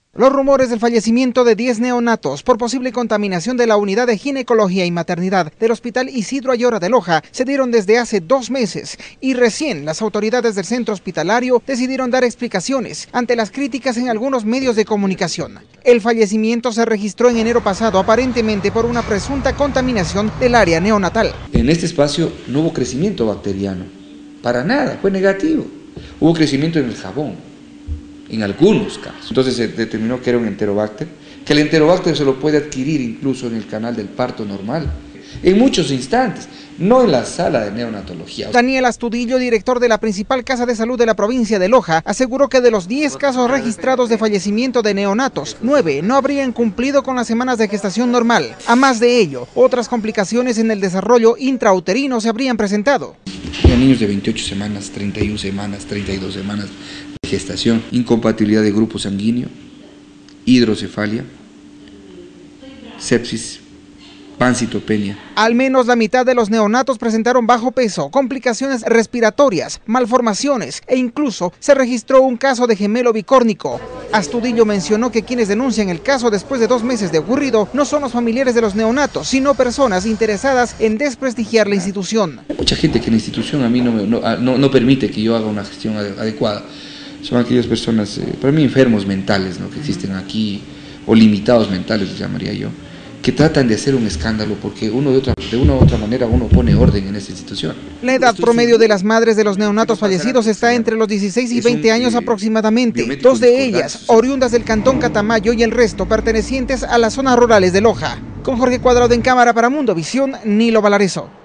Los rumores del fallecimiento de 10 neonatos por posible contaminación de la unidad de ginecología y maternidad del Hospital Isidro Ayora de Loja se dieron desde hace 2 meses y recién las autoridades del centro hospitalario decidieron dar explicaciones ante las críticas en algunos medios de comunicación. El fallecimiento se registró en enero pasado aparentemente por una presunta contaminación del área neonatal. En este espacio no hubo crecimiento bacteriano, para nada, fue negativo. Hubo crecimiento en el jabón. En algunos casos. Entonces se determinó que era un enterobacter, que el enterobacter se lo puede adquirir incluso en el canal del parto normal, en muchos instantes, no en la sala de neonatología. Daniel Astudillo, director de la principal casa de salud de la provincia de Loja, aseguró que de los 10 casos registrados de fallecimiento de neonatos, 9 no habrían cumplido con las semanas de gestación normal. A más de ello, otras complicaciones en el desarrollo intrauterino se habrían presentado. Había niños de 28 semanas, 31 semanas, 32 semanas de gestación, incompatibilidad de grupo sanguíneo, hidrocefalia, sepsis, pancitopenia. Al menos la mitad de los neonatos presentaron bajo peso, complicaciones respiratorias, malformaciones e incluso se registró un caso de gemelo bicórnico. Astudillo mencionó que quienes denuncian el caso después de 2 meses de ocurrido no son los familiares de los neonatos, sino personas interesadas en desprestigiar la institución. Hay mucha gente que en la institución a mí no permite que yo haga una gestión adecuada. Son aquellas personas, para mí, enfermos mentales, ¿no?, que existen aquí, o limitados mentales, les llamaría yo, que tratan de hacer un escándalo porque de una u otra manera uno pone orden en esta institución. La edad promedio de las madres de los neonatos fallecidos está entre los 16 y 20 años aproximadamente, 2 de ellas oriundas del cantón Catamayo y el resto pertenecientes a las zonas rurales de Loja. Con Jorge Cuadrado en cámara para Mundo Visión, Nilo Valareso.